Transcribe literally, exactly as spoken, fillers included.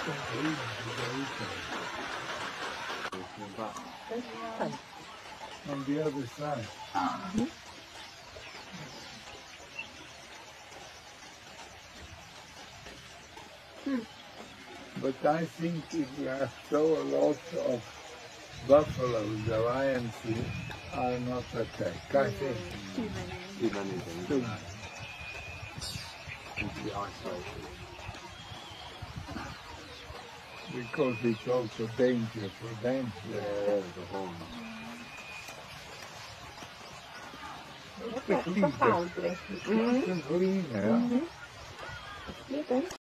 On the other side. Mm-hmm. Hmm. But I think if you have so a lot of buffaloes, the lions are not attacked. I think. Too many. Too many things. Too many. Need to be isolated. Because it's also danger for them. Yeah, the horns. Det är också foundry. It's clean, yeah. Mm-hmm.